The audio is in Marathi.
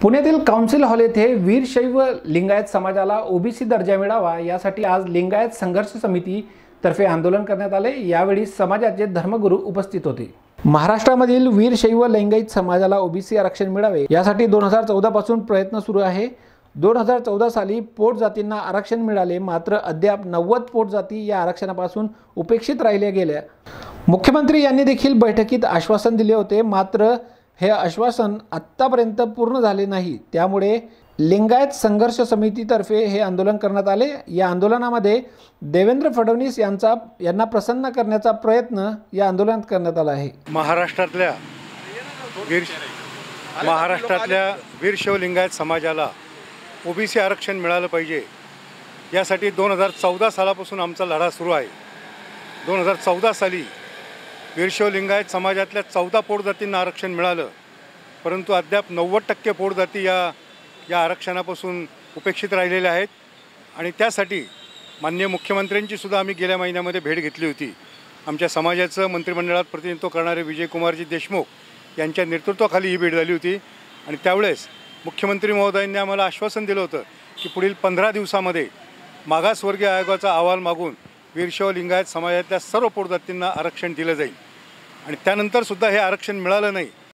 पुण्यातील काउन्सिल हॉल येथे वीरशैव लिंगायत समाजाला ओबीसी दर्जा मिळावा यासाठी आज लिंगायत संघर्ष समिती तर्फे आंदोलन करण्यात आले। यावेळी समाजाचे धर्मगुरू उपस्थित होते। महाराष्ट्रामधील वीरशैव लिंगायत समाजाला ओबीसी आरक्षण मिळावे यासाठी 2014 पासून प्रयत्न सुरू आहे। 2014 साली पोट जातींना आरक्षण मिळाले, मात्र अद्याप 90 पोट जाती या आरक्षणापासून उपेक्षित राहिल्या गेल्या। मुख्यमंत्री यांनी देखील बैठकीत आश्वासन दिले होते, मात्र हे आश्वासन आत्तापर्यंत पूर्ण झाले नाही। त्यामुळे लिंगायत संघर्ष समितीतर्फे हे आंदोलन करण्यात आले। या आंदोलनामध्ये देवेंद्र फडणवीस यांना प्रसन्न करण्याचा प्रयत्न या आंदोलनात करण्यात आला आहे। महाराष्ट्रातल्या वीरशैव लिंगायत समाजाला ओबीसी आरक्षण मिळालं पाहिजे यासाठी 2014 सालापासून आमचा लढा सुरू आहे। 2014 साली वीरशैव लिंगायत समाजातल्या 14 पोट जातींना आरक्षण मिळालं, परंतु अद्याप 90% पोट जाती या आरक्षणापासून उपेक्षित राहिलेल्या आहेत। आणि त्यासाठी माननीय मुख्यमंत्र्यांची सुद्धा आम्ही गेल्या महिन्यामध्ये भेट घेतली होती। आमच्या समाजाचं मंत्रिमंडळात प्रतिनिधित्व करणारे विजयकुमारजी देशमुख यांच्या नेतृत्वाखाली ही भेट झाली होती। आणि त्यावेळेस मुख्यमंत्री महोदयांनी आम्हाला आश्वासन दिलं होतं की पुढील 15 दिवसामध्ये मागासवर्गीय आयोगाचा अहवाल मागून वीरशैव लिंगायत समाजातल्या सर्व पोट जातींना आरक्षण दिलं जाईल। आणि त्यानंतर सुद्धा हे आरक्षण मिळालं नाही।